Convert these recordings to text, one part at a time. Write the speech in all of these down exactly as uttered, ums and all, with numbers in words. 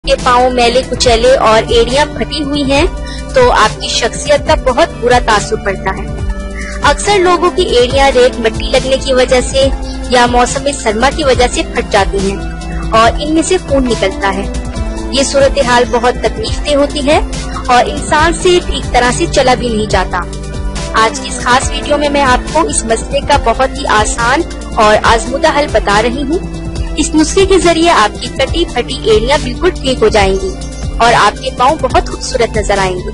के पाँव मैले कुचैले और एड़ियां फटी हुई हैं, तो आपकी शख्सियत का बहुत बुरा तासुर पड़ता है। अक्सर लोगों की एड़ियां रेत मिट्टी लगने की वजह से या मौसम सरमा की वजह से फट जाती हैं और इनमें से खून निकलता है। ये सूरत हाल बहुत तकलीफदेह होती है और इंसान से ठीक तरह से चला भी नहीं जाता। आज की इस खास वीडियो में मैं आपको इस मसले का बहुत ही आसान और आजमुदा हल बता रही हूँ। इस नुस्खे के जरिए आपकी कटी फटी एड़ियां बिल्कुल ठीक हो जाएंगी और आपके पाँव बहुत खूबसूरत नजर आएंगे।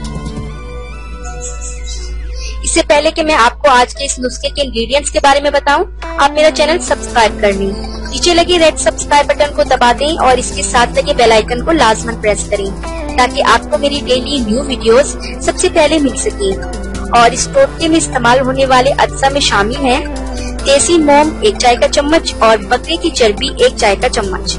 इससे पहले कि मैं आपको आज के इस नुस्खे के इंग्रेडिएंट्स के बारे में बताऊं, आप मेरा चैनल सब्सक्राइब कर लें। नीचे लगे रेड सब्सक्राइब बटन को दबा दें और इसके साथ लगे बेल आइकन को लाजमन प्रेस करें ताकि आपको मेरी डेली न्यू वीडियोस सबसे पहले मिल सके। और इस टोटके में इस्तेमाल होने वाले अज्जा में शामिल हैं देसी मोम एक चाय का चम्मच और बकरे की चर्बी एक चाय का चम्मच।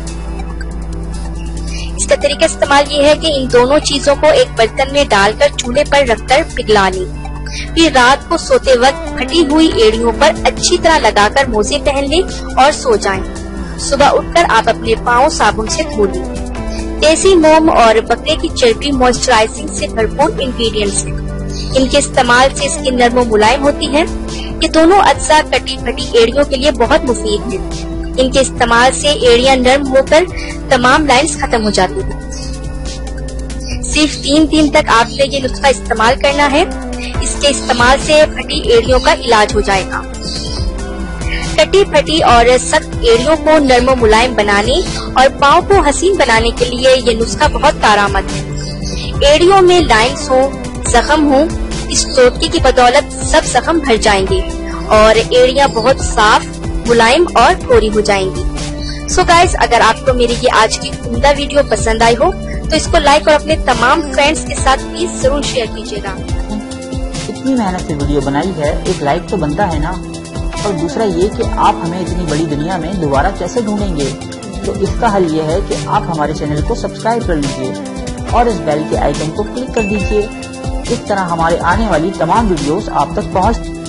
इसका तरीका इस्तेमाल ये है कि इन दोनों चीजों को एक बर्तन में डालकर चूल्हे पर रखकर पिघला लें। फिर रात को सोते वक्त फटी हुई एड़ियों पर अच्छी तरह लगाकर मोजे पहन लें और सो जाएं। सुबह उठकर आप अपने पाँव साबुन से धो लें। देसी मोम और बकरे की चर्बी मॉइस्चराइजिंग से भरपूर इंग्रेडिएंट्स हैं। इनके इस्तेमाल से स्किन नरम और मुलायम होती है। ये दोनों अज्जा कटी फटी एड़ियों के लिए बहुत मुफीद हैं। इनके इस्तेमाल से एड़ियां नरम होकर तमाम लाइंस खत्म हो जाती हैं। सिर्फ तीन दिन तक आपने ये नुस्खा इस्तेमाल करना है। इसके इस्तेमाल से फटी एड़ियों का इलाज हो जाएगा। कटी फटी और सख्त एड़ियों को नरम और मुलायम बनाने और पाँव को हसीन बनाने के लिए ये नुस्खा बहुत कारआमद है। एड़ियों में लाइंस हो, जख्म हो, इस टोटके की बदौलत सब जख्म भर जाएंगे और एड़ियां बहुत साफ, मुलायम और कोरी हो जाएंगी। सो गाइस, अगर आपको मेरी ये आज की उम्दा वीडियो पसंद आई हो तो इसको लाइक और अपने तमाम फ्रेंड्स के साथ प्लीज जरूर शेयर कीजिएगा। इतनी मेहनत से वीडियो बनाई है, एक लाइक तो बनता है ना। और दूसरा ये कि आप हमें इतनी बड़ी दुनिया में दोबारा कैसे ढूंढेंगे, तो इसका हल ये है कि आप हमारे चैनल को सब्सक्राइब कर लीजिए और इस बेल के आइकन को क्लिक कर दीजिए। इस तरह हमारे आने वाली तमाम वीडियोस आप तक पहुंच